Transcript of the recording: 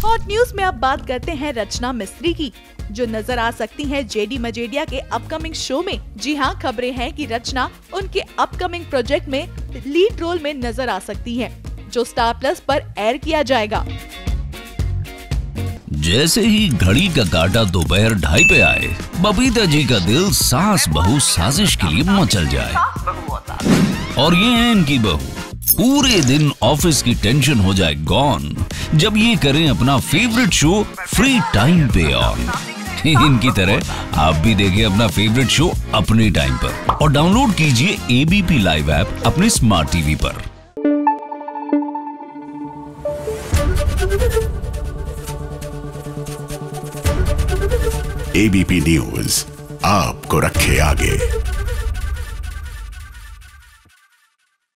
Hot news में अब बात करते हैं रचना मिस्त्री की, जो नजर आ सकती हैं जेडी मजेडिया के अपकमिंग शो में। जी हाँ, खबरें हैं कि रचना उनके अपकमिंग प्रोजेक्ट में लीड रोल में नजर आ सकती है, जो स्टार प्लस पर एयर किया जाएगा। जैसे ही घड़ी का काटा दोपहर 2:30 पे आए, बबीता जी का दिल सास बहू साजिश के लिए मचल जाए। और ये है इनकी बहू, पूरे दिन ऑफिस की टेंशन हो जाए गॉन जब ये करें अपना फेवरेट शो फ्री टाइम पे ऑन। इनकी तरह आप भी देखें अपना फेवरेट शो अपने टाइम पर और डाउनलोड कीजिए एबीपी लाइव ऐप अपने स्मार्ट टीवी पर। एबीपी न्यूज आपको रखे आगे।